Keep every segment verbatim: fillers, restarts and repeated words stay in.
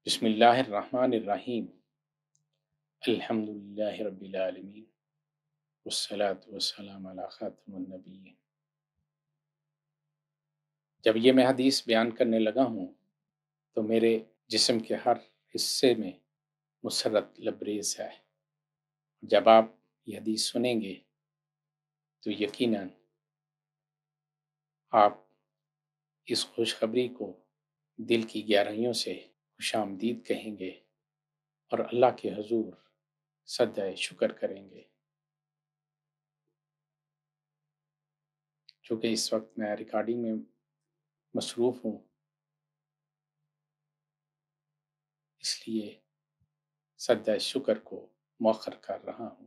بسم اللہ الرحمن الرحیم۔ الحمد للہ رب العالمین والصلاة والسلام علی خاتم النبیین۔ جب یہ میں حدیث بیان کرنے لگا ہوں تو میرے جسم کے ہر حصے میں مسرت لبریز ہے۔ جب آپ یہ حدیث سنیں گے تو یقیناً آپ اس خوشخبری کو دل کی گہرائیوں سے خوش آمدید کہیں گے اور اللہ کے حضور سجدہ شکر کریں گے۔ چونکہ اس وقت میں ریکارڈنگ میں مصروف ہوں، اس لیے سجدہ شکر کو مؤخر کر رہا ہوں۔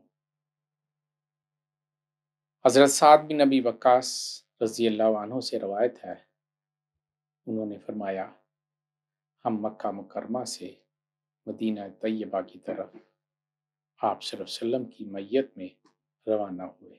حضرت سعد بن ابی وقاص رضی اللہ عنہ سے روایت ہے، انہوں نے فرمایا ہم مکہ مکرمہ سے مدینہ طیبہ کی طرف آپ صلی اللہ علیہ وسلم کی معیت میں روانہ ہوئے۔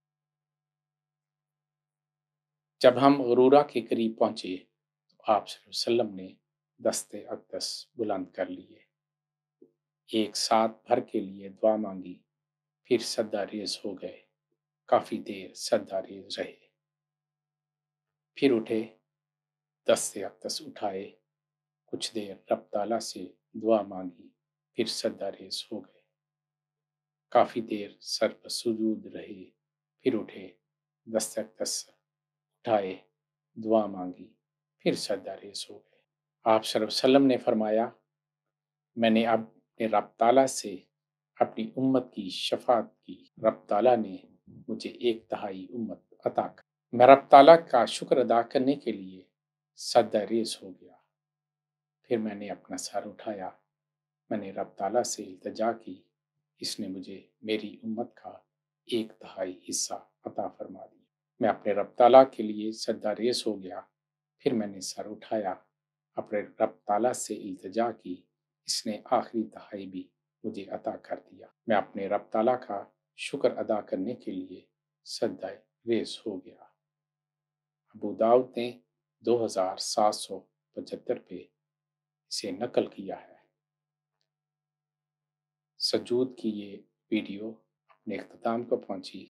جب ہم غرورہ کے قریب پہنچے تو آپ صلی اللہ علیہ وسلم نے دست اقدس بلند کر لیے، ایک ساتھ بھر کے لیے دعا مانگی، پھر سجدہ ریز ہو گئے، کافی دیر سجدہ ریز رہے، پھر اٹھے، دست اقدس اٹھائے، کچھ دیر رب تعالیٰ سے دعا مانگی، پھر سجدہ ریز ہو گئے، کافی دیر سر پر سجود رہے، پھر اٹھے، دست اقدس اٹھائے، دعا مانگی، پھر سجدہ ریز ہو گئے۔ آپ صلی اللہ علیہ وسلم نے فرمایا میں نے اب اپنے رب تعالیٰ سے اپنی امت کی شفاعت کی، رب تعالیٰ نے مجھے ایک تہائی امت عطا کر۔ میں رب تعالیٰ کا شکر ادا کرنے کے لیے سجدہ ریز ہو گیا، پھر میں نے اپنا سر اٹھایا، میں نے رب تعالیٰ سے التجا کی، اس نے مجھے میری امت کا ایک تہائی حصہ عطا فرما دیا۔ میں اپنے رب تعالیٰ کے لیے سجدہ ریز ہو گیا، پھر میں نے سر اٹھایا، اپنے رب تعالیٰ سے التجا کی، اس نے آخری تہائی بھی مجھے عطا کر دیا۔ میں اپنے رب تعالیٰ کا شکر ادا کرنے کے لیے سجدہ ریز ہو گیا۔ ابو داؤد نے دو ہزار سات سو پچہتر پہ اسے نقل کیا ہے۔ سجود کی یہ ویڈیو اپنے اختتام کو پہنچی۔